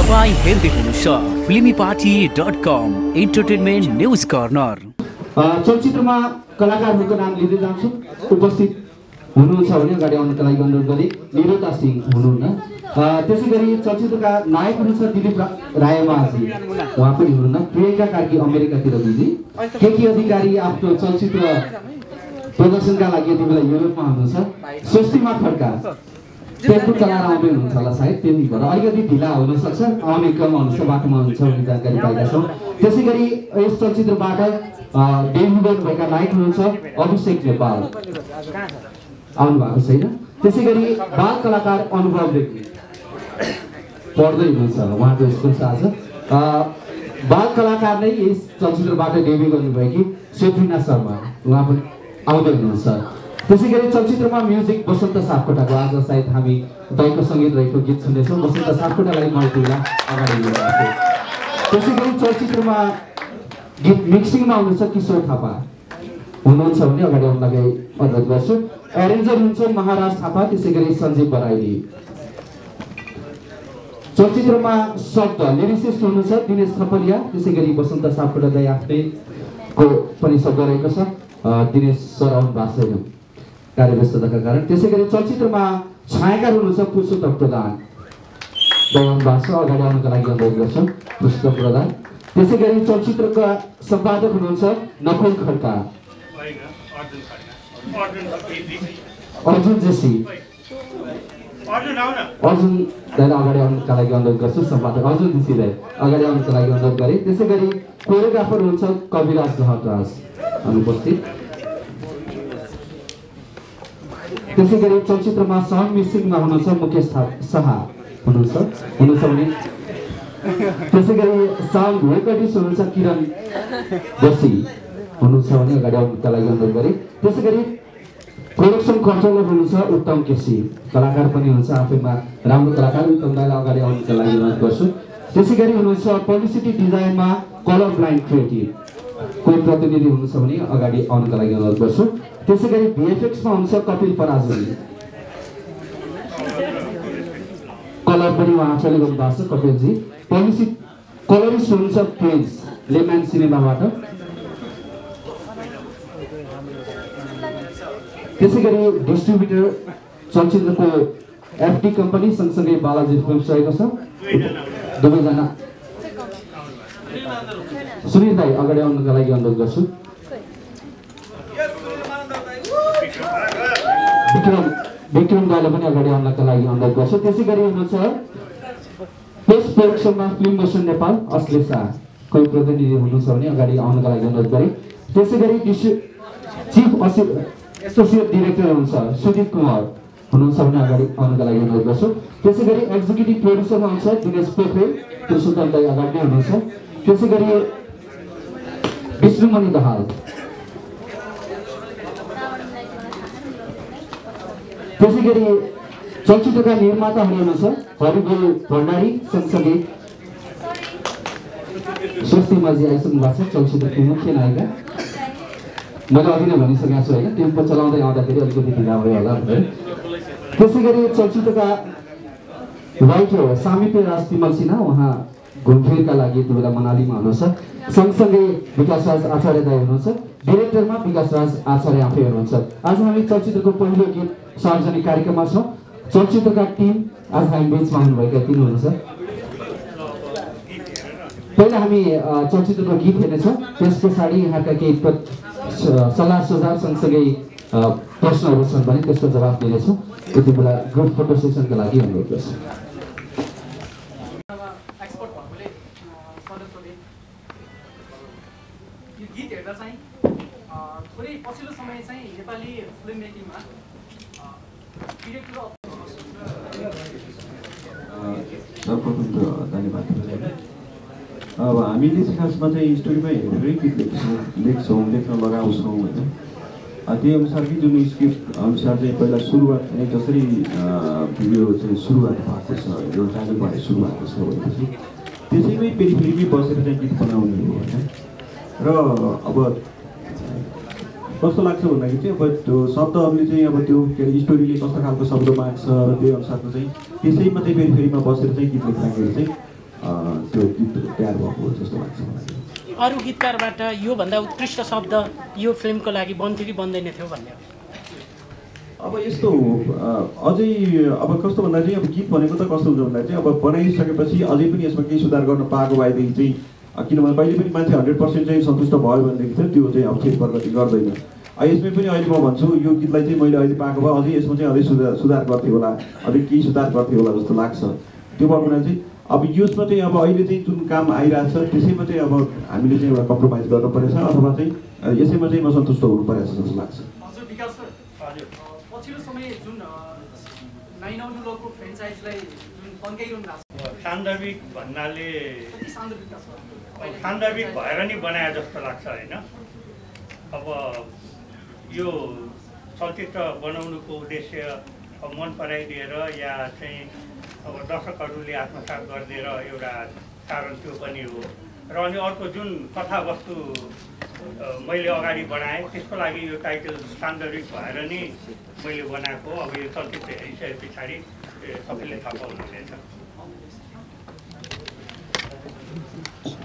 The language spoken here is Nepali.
तपाईं हेर्दै हुनुहुन्छ filmyparty.com इन्टरटेनमेन्ट न्यूज कर्नर। चलचित्रमा कलाकारहरूको नाम लिँदै जान्छु। उपस्थित हुनुहुन्छ भने अगाडि आउनका लागि अनुरोध गरे। निरुता सिंह हुनुहुन्न। त्यसैगरी चलचित्रका नायक हुनुहुन्छ दिलीप रायमाझी, उहाँ पनि हुनुहुन्न। प्रियंका कार्की अमेरिकातिर बिजी। केके अधिकारी आफ्नो चलचित्र प्रदर्शनका लागि यति बेला युरोपमा हुनुहुन्छ। स्वस्तिमा खड्का टेम्पो चलाएर आउँदै हुनुहुन्छ होला सायद, त्यही भएर अलिकति ढिला हुन सक्छ, आउने क्रममा हुनुहुन्छ, बाटोमा हुनुहुन्छ भन्ने जानकारी पाएका छौँ। त्यसैगरी यस चलचित्रबाट डेब्यु गर्नुभएका नायक हुनुहुन्छ अभिषेक नेपाल, आउनु भएको छैन। त्यसैगरी बाल कलाकार अनुभव रेग्मी पढ्दै हुनुहुन्छ, उहाँको स्कुल छ आज। बाल कलाकार नै यस चलचित्रबाट डेब्यु गर्नुभएकी सेट्रिना शर्मा, उहाँ पनि आउँदै हुनुहुन्छ। त्यसैगरी चलचित्रमा म्युजिक बसन्त सापकोटाको, आज सायद हामी दैको सङ्गीत रहेको गीत सुन्दैछौँ। बसन्त सापकोटालाई मैले बेला अगाडि लिएको थिएँ। त्यसैगरी चलचित्रमा गीत मिक्सिङमा हुनुहुन्छ किशोर थापा, हुनुहुन्छ भने अगाडि आउनलाई अनुरोध गर्छु। एरेन्जर हुनुहुन्छ महाराज थापा, त्यसैगरी सञ्जीव बराइली। चलचित्रमा शब्द लिरिसिस्ट हुनुहुन्छ दिनेश थपलिया, त्यसैगरी बसन्त सापकोटालाई आफ्नैको पनि शब्द रहेको छ। दिनेश सर आउनु भएको छैन कार्यव्यस्तताका कारण। त्यसैगरी चलचित्रमा छायाकार हुनुहुन्छ पुरुषोत्तम प्रधान, आउनु भएको छ, अगाडि आउनुको लागि अनुरोध गर्छु पुरुषोत्तम प्रधान। त्यसैगरी चलचित्रका सम्पादक हुनुहुन्छ नकुल खड्का, अर्जुन जेसी, अर्जुन दाइलाई अगाडि आउनुका लागि अनुरोध गर्छु। सम्पादक अर्जुन जेसीलाई अगाडि आउनुको लागि अनुरोध गरेँ। त्यसैगरी कोरियोग्राफर हुनुहुन्छ कविराज लहटराज, अनुपस्थित। त्यसैगरी चलचित्रमा साउन्ड मिक्सिङमा हुनुहुन्छ मुकेश शाह, हुनुहुन्छ भने। त्यसैगरी साउन्ड रेकर्डिस्ट हुनुहुन्छ किरण बसी, हुनुहुन्छ भने अगाडि आउनुका लागि अनुरोध गरेँ। त्यसैगरी प्रोडक्सन कन्ट्रोलर हुनुहुन्छ उत्तम केसी, कलाकार पनि हुनुहुन्छ, आफैमा राम्रो कलाकार। उत्तम दाइलाई अगाडि आउनुका लागि अनुरोध गर्छु। त्यसैगरी हुनुहुन्छ पब्लिसिटी डिजाइनमा कलर ब्लाइन्ड क्रिएटिभ, कोही प्रतिनिधि हुनुहुन्छ भने अगाडि आउनुका लागि अनुरोध गर्छु। त्यसैगरी भिएफएक्समा हुनुहुन्छ कपिल पराजुली, कलर पनि उहाँ आफैले गर्नु भएको छ कपिलजी। कलरिस्ट हुनुहुन्छ प्रिन्स, लेम्यान सिनेमाबाट। त्यसैगरी डिस्ट्रिब्युटर चलचित्रको एफडी कम्पनी सँगसँगै बालाजी फिल्म्स रहेको छ, दुवैजना। सुनिल दाई अगाडि आउनुका लागि अनुरोध गर्छु। विक्रम दाइलाई पनि अगाडि आउनका लागि अनुरोध गर्छु। त्यसैगरी हुनुहुन्छ पोस्ट प्रोडक्सनमा फिल्म मोसन नेपाल अश्लेषा, कोही प्रतिनिधि हुनुहुन्छ भने अगाडि आउनका लागि अनुरोध गरेँ। त्यसैगरी चिफ एसोसिएट डिरेक्टर हुनुहुन्छ सुदीप कुमार, हुनुहुन्छ भने अगाडि आउनका लागि अनुरोध गर्छु। त्यसैगरी एक्जिक्युटिभ प्रोड्युसरमा हुनुहुन्छ दिनेश पोखरेल, पुरुषोत्तम दाइ अगाडि नै हुनुहुन्छ। त्यसैगरी विष्णुमणि दाहाल। त्यसैगरी चलचित्रका निर्माताहरू हुनुहुन्छ हरिगोल भण्डारी, सँगसँगै स्वस्तिमाझी आइसक्नु भएको छ, चलचित्रको मुख्य नायिका। मैले अघि नै भनिसकेको छु होइन, टेम्पो चलाउँदै आउँदाखेरि अलिकति ढिला भयो होला भनेर। त्यसैगरी चलचित्रका राइटर सामिप्य राज तिमल सिन्हा, उहाँ घुमफिरका लागि यति बेला मनालीमा हुनुहुन्छ। सँगसँगै विकास राज आचार्य दाइ हुनुहुन्छ। डिरेक्टरमा विकास राज आचार्य आफै हुनुहुन्छ। आज हामी चलचित्रको पहिलो गीत सार्वजनिक कार्यक्रममा छौँ। चलचित्रका टिम आज हामी बिचमा हुनुभएका तीन हुनुहुन्छ। पहिला हामी चलचित्रको गीत हेर्नेछौँ, त्यस पछाडि यहाँका केही सल्लाह सुझाव सँगसँगै प्रश्नहरू छन् भने त्यसको जवाब दिनेछौँ। यति बेला ग्रुप फोटो सेसनका लागि अनुरोध गर्छु। पछिल्लो समय चाहिँ नेपाली फिल्म मेकिङमा सर्वप्रथम त धन्यवाद। अब हामीले चाहिँ खासमा चाहिँ स्टोरीमा हेरेरै गीत लेख्न लगाउँछौँ होइन। त्यही अनुसारकै जुन स्क्रिप्ट अनुसार चाहिँ पहिला सुरुवात चाहिँ जसरी भिडियो चाहिँ सुरुवात भएको छ, एउटा टाइम भएर सुरु भएको छ भनेपछि त्यसैमै फेरि बसेर चाहिँ गीत बनाउने हो होइन। र अब कस्तो लाग्छ भन्दाखेरि चाहिँ अब त्यो शब्दहरूले चाहिँ अब त्यो के अरे स्टोरीले कस्तो खालको शब्द माग्छ र त्यही अनुसारको चाहिँ त्यसैमा चाहिँ फेरिमा बसेर चाहिँ गीत लेख्दाखेरि चाहिँ त्यो गीत तयार भएको हो जस्तो लाग्छ मलाई। अरू गीतकारबाट योभन्दा उत्कृष्ट शब्द यो फिल्मको लागि बन्थ्यो कि बन्दैन थियो भन्ने अब यस्तो हो अझै अब कस्तो भन्दा चाहिँ अब गीत भनेको त कस्तो हुन्छ भन्दा चाहिँ अब बनाइसकेपछि अझै पनि यसमा केही सुधार गर्न पाएको भएदेखि चाहिँ किनभने कहिले पनि मान्छे 100% चाहिँ सन्तुष्ट भयो भनेदेखि चाहिँ त्यो चाहिँ अब फेरि प्रगति गर्दैन। यसमै पनि अहिले म भन्छु यो गीतलाई चाहिँ मैले अहिले पाएको भए अझै यसमा चाहिँ अझै सुधार गर्थेँ होला, अझै केही सुधार गर्थेँ होला जस्तो लाग्छ। त्यो भएको हुनाले चाहिँ अब यसमा चाहिँ अब अहिले चाहिँ जुन काम आइरहेको छ त्यसैमा चाहिँ अब हामीले चाहिँ एउटा कम्प्रोमाइज गर्नु परेछ अथवा चाहिँ यसैमा चाहिँ म सन्तुष्ट हुनु परेछ जस्तो लाग्छ। हजुर विकास सर, हजुर पछिल्लो समय जुन नाइनौलो फ्रेन्चाइजलाई जुन तन्काइरहनु भएको छ सान्दर्भिक भन्नाले सान्दर्भिक सान्दर्भिक भएर नि बनाए जस्तो लाग्छ होइन। अब यो चलचित्र बनाउनुको उद्देश्य अब मन पराइदिएर या चाहिँ अब दर्शकहरूले आत्मसात गरिदिएर एउटा कारण त्यो पनि हो। र अनि अर्को जुन कथावस्तु मैले अगाडि बढाएँ त्यसको लागि यो टाइटल सान्दर्भिक भएर नि मैले बनाएको। अब यो चलचित्र हेरिसके पछाडि सबैले थाहा पाउनुहुनेछ।